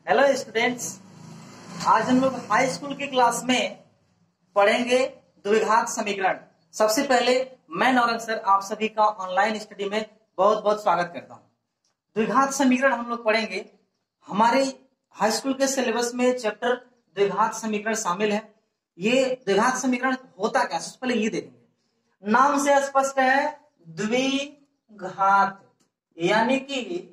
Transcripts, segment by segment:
Hello students, आज हम लोग हाई स्कूल की क्लास में पढ़ेंगे द्विघात समीकरण। सबसे पहले मैं नौरंग सर आप सभी का ऑनलाइन स्टडी में बहुत बहुत स्वागत करता हूं। द्विघात समीकरण हम लोग पढ़ेंगे। हमारे हाई स्कूल के सिलेबस में चैप्टर द्विघात समीकरण शामिल है। ये द्विघात समीकरण होता क्या, सबसे पहले ये देखेंगे। नाम से स्पष्ट है, द्विघात यानी कि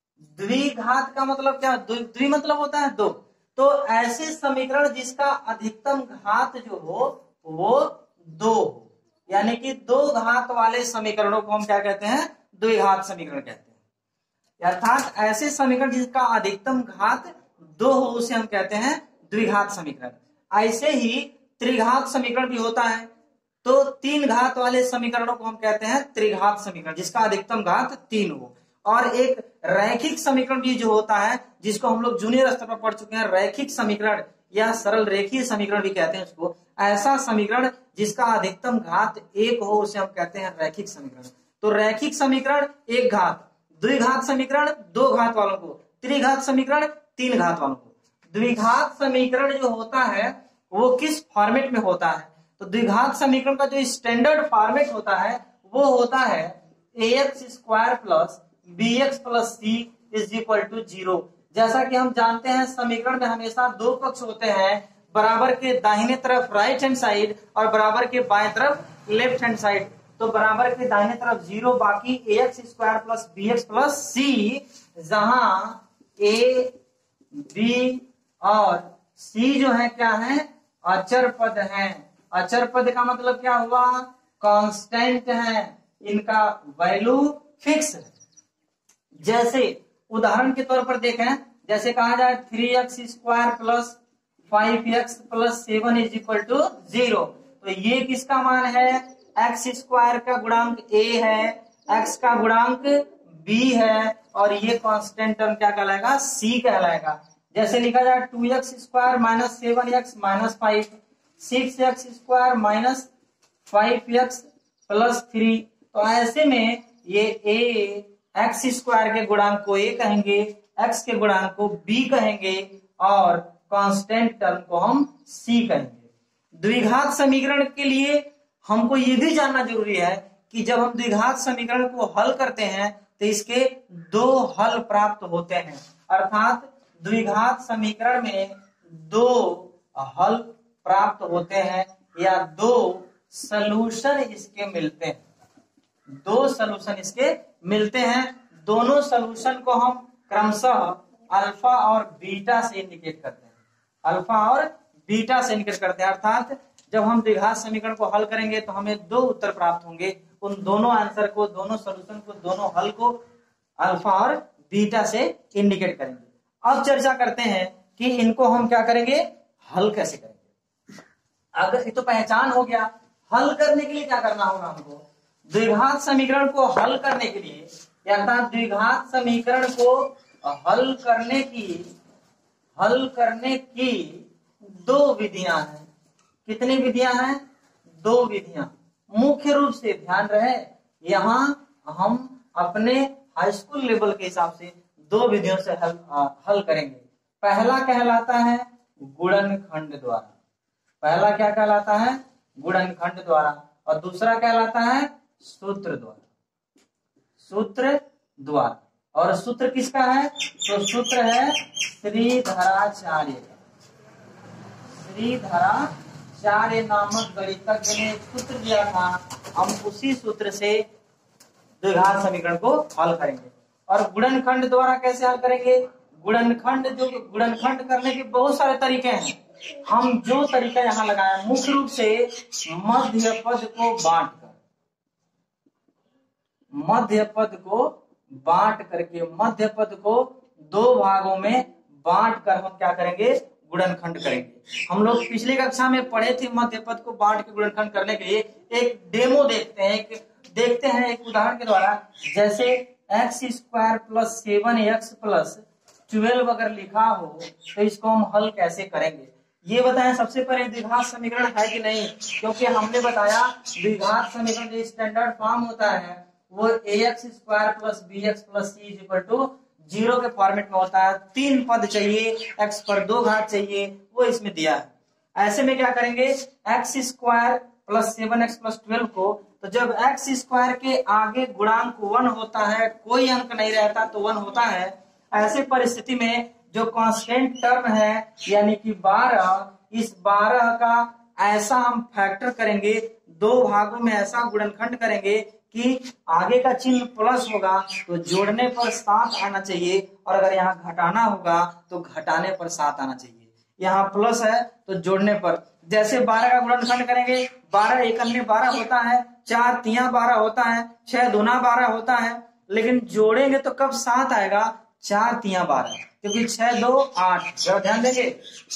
द्विघात का मतलब क्या? द्वि मतलब होता है दो। तो ऐसे समीकरण जिसका अधिकतम घात जो हो वो दो हो, यानी कि दो घात वाले समीकरणों को हम क्या कहते हैं? द्विघात समीकरण कहते हैं। अर्थात ऐसे समीकरण जिसका अधिकतम घात दो हो उसे हम कहते हैं द्विघात समीकरण। ऐसे ही त्रिघात समीकरण भी होता है। तो तीन घात वाले समीकरणों को हम कहते हैं त्रिघात समीकरण, जिसका अधिकतम घात तीन हो। और एक रैखिक समीकरण भी जो होता है, जिसको हम लोग जूनियर स्तर पर पढ़ चुके हैं, रैखिक समीकरण या सरल रेखीय समीकरण भी कहते हैं उसको। ऐसा समीकरण जिसका अधिकतम घात एक हो उसे हम कहते हैं रैखिक समीकरण। तो रैखिक समीकरण एक घात, द्विघात समीकरण दो घात वालों को, त्रिघात समीकरण तीन घात वालों को। द्विघात समीकरण जो होता है वो किस फॉर्मेट में होता है? तो द्विघात समीकरण का जो स्टैंडर्ड फॉर्मेट होता है वो होता है ax square plus bx plus C is equal to 0। जैसा कि हम जानते हैं समीकरण में हमेशा दो पक्ष होते हैं, बराबर के दाहिने तरफ राइट हैंड साइड और बराबर के बाएं तरफ लेफ्ट हैंड साइड। तो बराबर के दाहिने तरफ 0, बाकी ax square plus bx plus C, जहां a b और c जो है क्या है? अचर पद है। अचर पद का मतलब क्या हुआ? कांस्टेंट है, इनका वैल्यू फिक्स है। जैसे उदाहरण के तौर पर देखें, जैसे कहा जाए 3x स्क्वायर प्लस 5x प्लस 7 इज इक्वल टू 0। तो ये किसका मान है? x स्क्वायर का गुणांक a है, x का गुणांक b है, और ये कांस्टेंट टर्म क्या कहलाएगा? c कहलाएगा। जैसे लिखा जाए 2x square minus 7x minus 5, 6x square minus 5x plus 3। तो ऐसे में ये a x स्क्वायर के गुणांक को a कहेंगे, x के गुणांक को b कहेंगे और कांस्टेंट टर्म को हम c कहेंगे। द्विघात समीकरण के लिए हमको ये भी जानना जरूरी है कि जब हम द्विघात समीकरण को हल करते हैं तो इसके दो हल प्राप्त होते हैं। अर्थात द्विघात समीकरण में दो हल प्राप्त होते हैं या दो सलूशन इसके मिलते हैं। दो सलूशन इसके मिलते हैं। दोनों सलूशन को हम क्रमशः अल्फा और बीटा से इंडिकेट करते हैं। अल्फा और बीटा से इंडिकेट करते हैं। अर्थात जब हम द्विघात समीकरण को हल करेंगे तो हमें दो उत्तर प्राप्त होंगे। उन दोनों आंसर को, दोनों सलूशन को, दोनों हल को अल्फा और बीटा से इंडिकेट करेंगे। अब चर्चा करते हैं कि इनको हम क्या करेंगे? हल कैसे करेंगे। अगर ये तो पहचान हो गया, हल करने के लिए क्या करना होगा हमको? द्विघात समीकरण को हल करने के लिए, अर्थात द्विघात समीकरण को हल करने की दो विधियां हैं। कितनी विधियां हैं? दो विधियां। मुख्य रूप से ध्यान रहे, यहां हम अपने हाई स्कूल लेवल के हिसाब से दो विधियों से हल करेंगे। पहला कहलाता है गुणनखंड द्वारा। पहला क्या कहलाता है? गुणनखंड द्वारा। और दूसरा कहलाता है सूत्र द्वारा। सूत्र द्वारा। और सूत्र किसका है? तो सूत्र है श्रीधराचार्य का। श्रीधराचार्य नामक गणितज्ञ ने सूत्र दिया था, हम उसी सूत्र से द्विघात समीकरण को हल करेंगे। और गुणनखंड द्वारा कैसे हल करेंगे? गुणनखंड करने के बहुत सारे तरीके हैं। हम जो तरीका यहाँ लगाए मुख्य रूप से मध्य पद को बांट करके मध्य पद को दो भागों में बांट कर हम क्या करेंगे? गुणनखंड करेंगे। हम लोग पिछली कक्षा में पढ़े थे मध्य पद को बांट के गुणनखंड करने के लिए। एक डेमो देखते हैं एक उदाहरण के द्वारा। जैसे x square plus 7x plus 12 अगर लिखा हो तो इसको हम हल कैसे करेंगे ये बताएं। सबसे पहले द्विघात समीकरण है कि नहीं, क्योंकि हमने बताया द्विघात समीकरण जो स्टैंडर्ड फॉर्म होता है वो ax square plus bx plus c is equal to zero के फॉर्मेट में होता है, 3 पद चाहिए, x पर 2 घात चाहिए, वो इसमें दिया है। ऐसे में क्या करेंगे, x square plus 7x plus 12 को, तो जब एक्स स्क्वायर के आगे गुणांक 1 होता है, कोई अंक नहीं रहता तो 1 होता है, ऐसे परिस्थिति में जो कांस्टेंट टर्म है यानी कि 12, इस 12 का ऐसा हम फैक्टर करेंगे, 2 भागों में ऐसा गुणनखंड करेंगे कि आगे का चिन्ह प्लस होगा तो जोड़ने पर 7 आना चाहिए, और अगर यहाँ घटाना होगा तो घटाने पर 7 आना चाहिए। यहाँ प्लस है तो जोड़ने पर, जैसे 12 का गुणनखंड करेंगे, 12 एकन्ने 12 होता है, 4 तिया 12 होता है, 6 दूना 12 होता है, लेकिन जोड़ेंगे तो कब 7 आएगा, 4 तिया 12, क्योंकि 6 2 8, जरा ध्यान देंगे,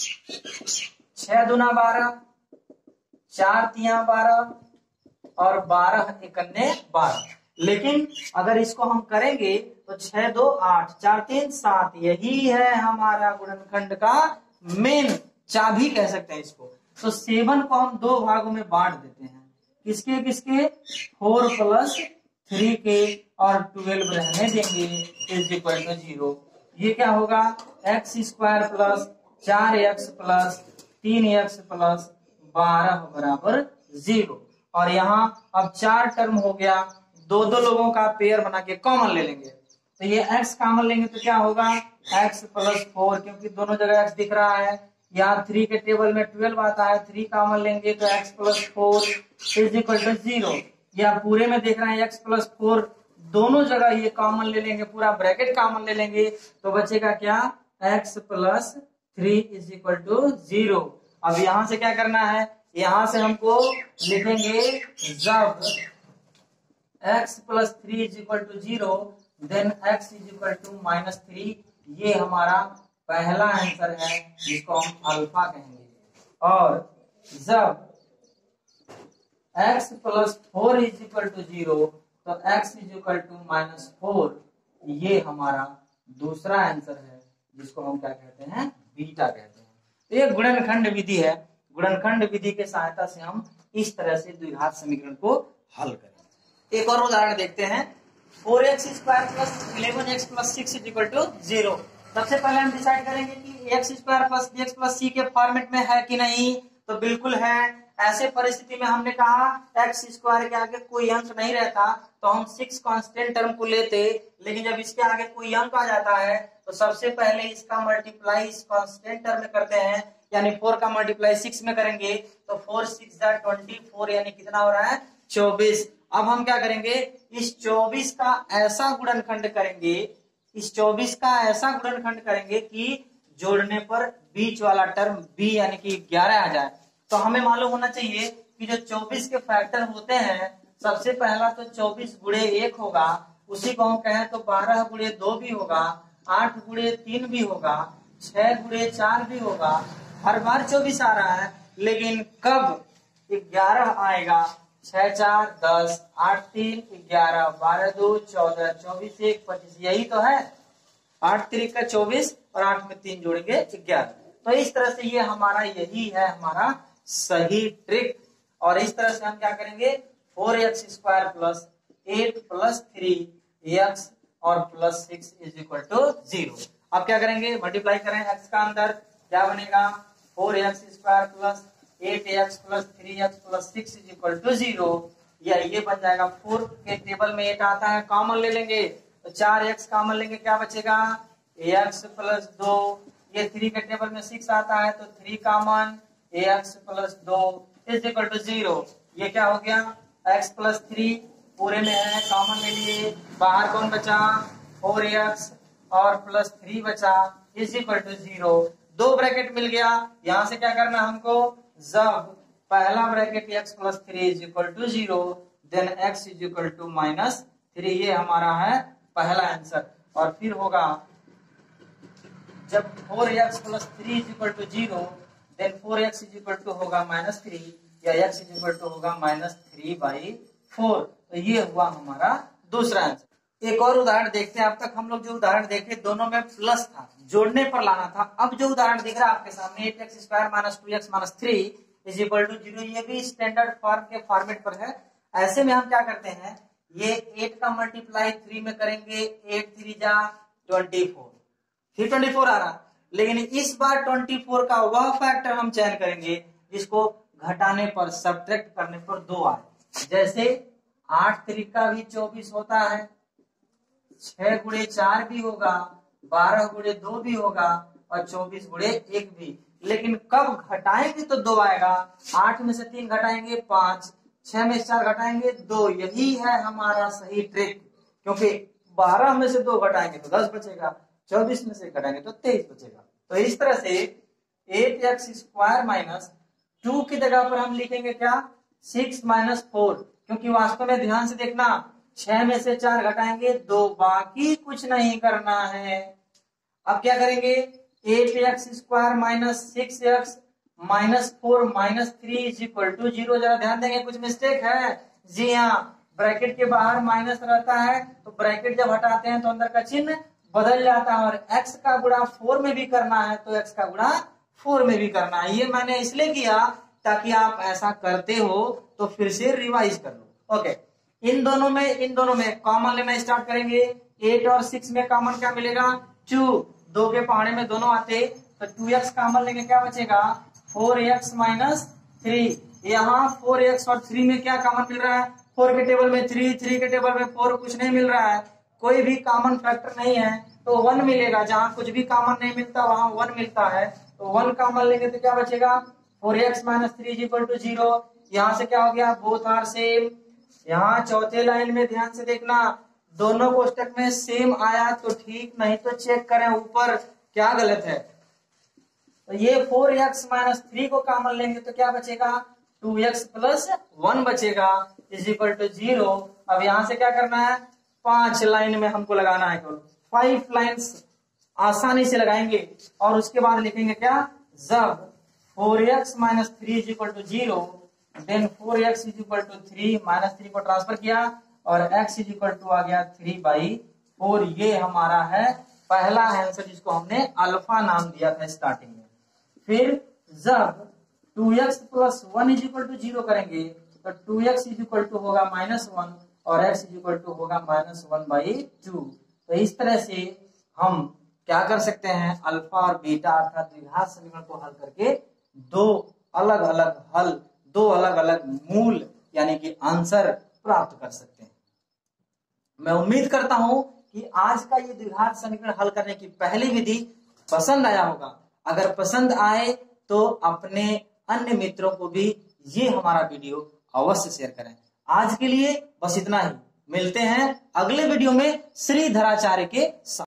6 दूना 12, 4 तिया 12 और 12 एकन्ने 12। लेकिन अगर इसको हम करेंगे तो 6 2 8, 4 3 7, यही है हमारा गुणनखंड का मेन चाबी कह सकते हैं इसको। तो 7 को हम 2 भागों में बांट देते हैं, किसके किसके, 4 प्लस 3 के, और 12 रहने देंगे, इज इक्वल टू 0। ये क्या होगा, X square plus 4x plus 3x plus 12 बराबर 0। और यहाँ अब 4 टर्म हो गया, 2 लोगों का पेयर बना के कॉमन ले लेंगे, तो ये x कॉमन लेंगे तो क्या होगा, x प्लस 4, क्योंकि दोनों जगह x दिख रहा है। यहाँ 3 के टेबल में 12 आता है, 3 कॉमन लेंगे तो x plus 4 is equal to 0। या पूरे में देख रहे हैं x प्लस 4, दोनों जगह ये कॉमन ले लेंगे, पूरा ब्रैकेट कॉमन ले लेंगे, तो बचेगा क्या, x plus 3 is equal to 0। अब यहां से क्या करना है, यहां से हमको लिखेंगे जब x plus 3 is equal to 0 then x is equal to -3। ये हमारा पहला आंसर है, जिसको हम अल्फा कहेंगे। और जब x plus 4 is equal to 0 तो x इज इक्वल टू -4, ये हमारा दूसरा आंसर है, जिसको हम क्या कहते हैं, बीटा कहते हैं। तो ये गुणनखंड विधि है, गुणनखंड विधि के सहायता से हम इस तरह से द्विघात समीकरण को हल करेंगे। एक और उदाहरण देखते हैं, 4x square plus 11x plus 6 is equal to 0। सबसे पहले हम डिसाइड करेंगे कि x square plus bx plus c के फॉर्मेट में है कि नहीं, तो बिल्कुल है। ऐसे परिस्थिति में हमने कहा x स्क्वायर के आगे कोई अंक नहीं रहता तो हम 6 कांस्टेंट टर्म को लेते, लेकिन जब इसके आगे कोई अंक आ जाता है तो सबसे पहले इसका मल्टीप्लाई इस कांस्टेंट टर्म में करते हैं, यानी 4 का मल्टीप्लाई 6 में करेंगे तो 4 6 24, यानी कितना हो रहा है, 24। अब हम क्या करेंगे, इस 24 का ऐसा गुणनखंड करेंगे, इस 24 का ऐसा गुणनखंड करेंगे कि जोड़ने पर बीच वाला टर्म b यानी कि 11 आ जाए। तो हमें मालूम होना चाहिए कि जो 24 के फैक्टर होते हैं, सबसे पहला तो 24 गुणे 1 होगा, उसी को हम कहें तो 12 गुणे 2 भी होगा, 8 गुणे 3 भी होगा, 6 गुणे 4 भी होगा। हर बार 24 आ रहा है, लेकिन कब 11 आएगा, 6 4 10, 8 3 11, 12 2 14, 24 1 25, यही तो है। 8 3 का 24 और 8 में 3 जोड़ेंगे 11। तो इस तरह से ये हमारा, यही है हमारा सही ट्रिक। और इस तरह से हम क्या करेंगे, 4x square plus 8 plus 3x और प्लस 6 इज इक्वल टू 0। अब क्या करेंगे, मल्टीप्लाई करें x का अंदर, क्या बनेगा, 4x square plus 8x plus 3x plus 6 is equal to 0। या ये बन जाएगा, 4 के टेबल में 8 आता है, कॉमन ले लेंगे तो 4x कॉमन लेंगे, क्या बचेगा, x प्लस 2। ये 3 के टेबल में 6 आता है तो 3 common, x plus 2 is equal to 0। ये क्या हो गया, x प्लस 3 पूरे में है, कॉमन ले लिए, बाहर कौन बचा, 4x और प्लस 3 बचा, इज इक्वल टू 0। 2 ब्रैकेट मिल गया, यहां से क्या करना हमको, जब पहला bracket x plus 3 is equal to 0 then x is equal to -3, ये हमारा है पहला आंसर। और फिर होगा जब 4x plus 3 is equal to 0 then 4x is equal to होगा -3, या x इज इक्वल टू होगा -3/4। तो ये हुआ हमारा दूसरा आंसर। एक और उदाहरण देखते हैं। अब तक हम लोग जो उदाहरण देखे दोनों में प्लस था, जोड़ने पर लाना था। अब जो उदाहरण दिख रहा है आपके सामने, 8x square minus 2x minus 3 is equal to 0, ये भी स्टैंडर्ड फॉर्म के फॉर्मेट पर है। ऐसे में हम क्या करते हैं, ये 8 का मल्टीप्लाई 3 में करेंगे, 8 3 जा 24, फिर 24 आ रहा, लेकिन इस बार 24 का वह फैक्टर हम चयन करेंगे जिसको घटाने पर, सब्ट्रैक्ट करने पर 2 आए। जैसे 8 त्रिका भी 24 होता है, 6 गुणे 4 भी होगा, 12 गुणे 2 भी होगा और 24 गुणे 1 भी। लेकिन कब घटाएंगे तो 2 आएगा। 8 में से 3 घटाएंगे 5, 6 में से 4 घटाएंगे 2। यही है हमारा सही ट्रिक, क्योंकि 12 में से 2 घटाएंगे तो 10 बचेगा, 24 में से घटाएंगे तो 23 बचेगा। तो इस तरह से 8x² माइनस 2 की जगह पर हम लिखेंगे क्या, 6 माइनस 4, क्योंकि वास्तव में ध्यान से देखना 6 में से 4 घटाएंगे 2, बाकी कुछ नहीं करना है। अब क्या करेंगे, 8x² minus 6x minus 4 minus 3 is equal to 0। जरा ध्यान देंगे, कुछ मिस्टेक है। जी हाँ, ब्रैकेट के बाहर माइनस रहता है तो ब्रैकेट जब हटाते हैं तो अंदर का चिन्ह बदल जाता है, और x का गुणा 4 में भी करना है तो x का गुणा 4 में भी करना है। ये मैंने इसलिए किया ताकि आप ऐसा करते हो तो फिर से रिवाइज कर लो। ओके, इन दोनों में कॉमन लेना स्टार्ट करेंगे। 8 और 6 में कॉमन क्या मिलेगा, 2। 2 के पहाड़े में दोनों आते तो 2x कॉमन लेंगे, क्या बचेगा 4x माइनस 3। यहाँ 4x और 3 में क्या कॉमन मिल रहा है, 4 के टेबल में 3, 3 के टेबल में 4, कुछ नहीं मिल रहा है, कोई भी कॉमन फैक्टर नहीं है तो 1 मिलेगा। जहां कुछ भी कॉमन नहीं मिलता वहां 1 मिलता है, तो 1 कॉमन लेंगे तो क्या बचेगा 4x minus 3 is equal to 0। यहाँ से क्या हो गया, बोथ आर सेम। यहाँ चौथे लाइन में ध्यान से देखना, दोनों कोष्टक में सेम आया तो ठीक, नहीं तो चेक करें ऊपर क्या गलत है। तो ये 4x माइनस 3 को कॉमन लेंगे तो क्या बचेगा, 2x प्लस 1 बचेगा इज इक्वल टू 0। अब यहाँ से क्या करना है, 5 लाइन में हमको लगाना है, केवल 5 लाइन्स आसानी से लगाएंगे और उसके बाद लिखेंगे क्या, जब 4x minus 3 is equal to 0 then 4x is equal to 3, minus 3 को ट्रांसफर किया और x इज इक्वल टू आ गया 3/4। ये हमारा है पहला आंसर जिसको हमने अल्फा नाम दिया था स्टार्टिंग में। फिर जब 2x plus 1 is equal to 0 करेंगे तो 2x इज इक्वल टू होगा -1 और x इज इक्वल टू होगा -1/2। तो इस तरह से हम क्या कर सकते हैं, अल्फा और बीटा अर्थात द्विघात समीकरण को हल करके दो अलग अलग मूल यानी कि आंसर प्राप्त कर सकते हैं। मैं उम्मीद करता हूं कि आज का ये द्विघात समीकरण हल करने की पहली विधि पसंद आया होगा। अगर पसंद आए तो अपने अन्य मित्रों को भी ये हमारा वीडियो अवश्य शेयर करें। आज के लिए बस इतना ही, मिलते हैं अगले वीडियो में श्रीधराचार्य के साथ।